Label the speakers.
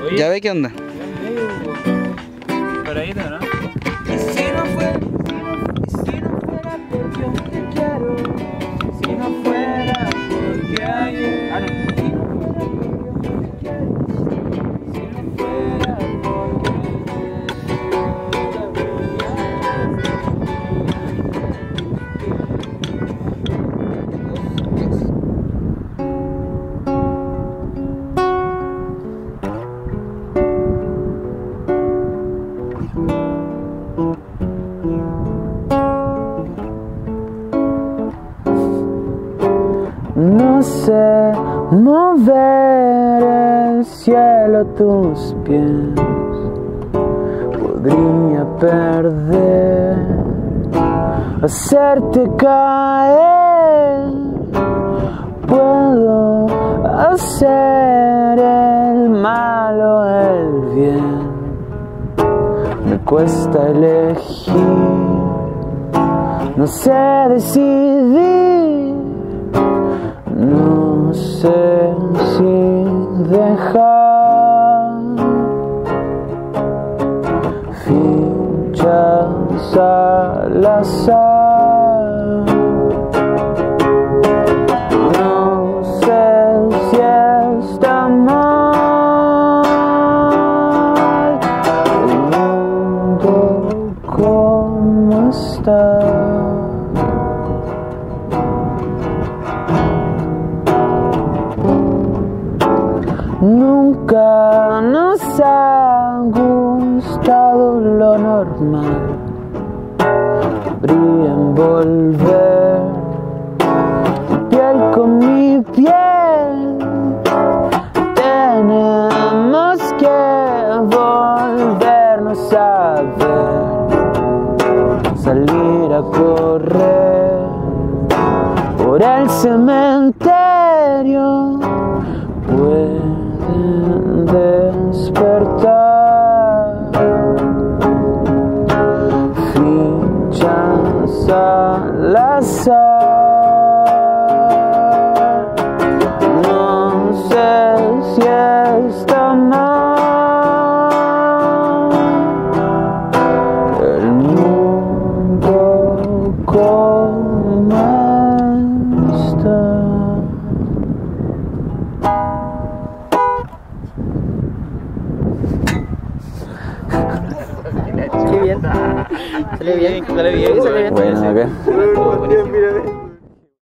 Speaker 1: Ya ve qué onda.
Speaker 2: Paradito, ¿no?
Speaker 1: Y si no fuera porque yo te quiero, si no fuera porque ayer, si no fuera porque yo te quiero, si no fuera porque no sé mover el cielo a tus pies, podría perder, hacerte caer, puedo hacer el mal o el bien, me cuesta elegir, no sé decidir. No sé si dejar fichas al azar. No sé si está mal el mundo como está. Nunca nos ha gustado lo normal, podría envolver tu piel con mi piel, tenemos que volvernos a ver, salir a correr por el cementerio. Pueden despertar fichas al azar. No sé si está mal el mundo como está.
Speaker 2: Qué bien. Sale bien, sale bien.
Speaker 1: Bueno, acá.